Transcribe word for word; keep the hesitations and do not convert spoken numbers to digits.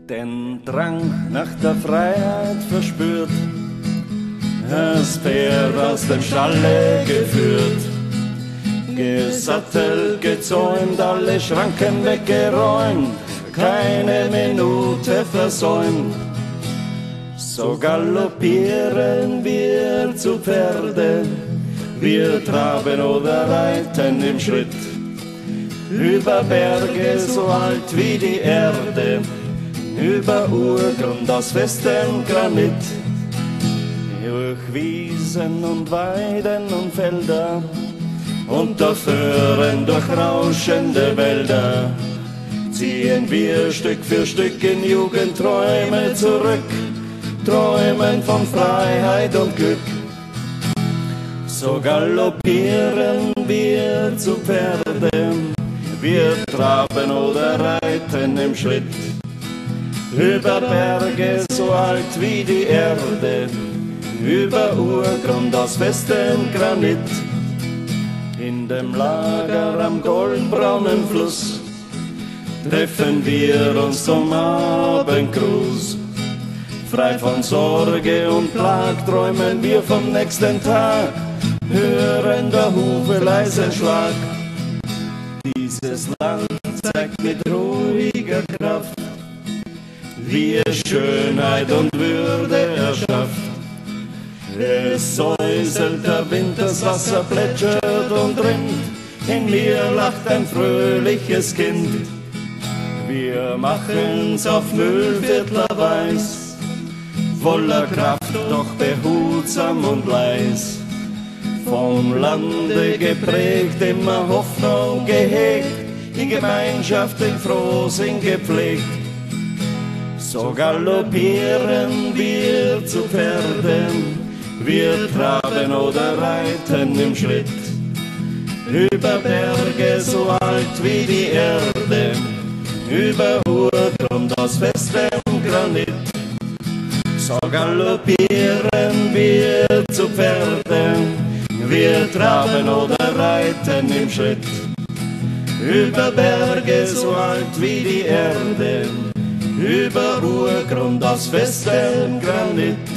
den Drang nach der Freiheit verspürt, das Pferd aus dem Stalle geführt, gesattelt, gezäumt, alle Schranken weggeräumt, keine Minute versäumt. So galoppieren wir zu Pferde, wir traben oder reiten im Schritt, über Berge so alt wie die Erde, über Urgrund aus festem Granit, durch Wiesen und Weiden und Felder, unter Föhren durch rauschende Wälder, ziehen wir Stück für Stück in Jugendträume zurück, träumen von Freiheit und Glück. So galoppieren wir zu Pferde, wir traben oder reiten im Schritt, über Berge so alt wie die Erde, über Urgrund aus festem Granit. In dem Lager am goldbraunen Fluss treffen wir uns zum Abendgruß. Frei von Sorge und Plag träumen wir vom nächsten Tag, hören der Hufe leisen Schlag. Dieses Land zeigt mit ruhiger Kraft, wie es Schönheit und Würde erschafft. Es säuselt, der Wind, das Wasser plätschert und rinnt, in mir lacht ein fröhliches Kind. Wir machen's auf Mühlviertler Weiß, voller Kraft, doch behutsam und leis. Vom Lande geprägt, immer Hoffnung gehegt, in Gemeinschaft, in Frohsinn gepflegt. So galoppieren wir zu Pferden, wir traben oder reiten im Schritt, über Berge so alt wie die Erde, über Urgrund aus festem Granit. So galoppieren wir zu Pferden, wir traben oder reiten im Schritt, über Berge so alt wie die Erde, über Urgrund aus festem Granit.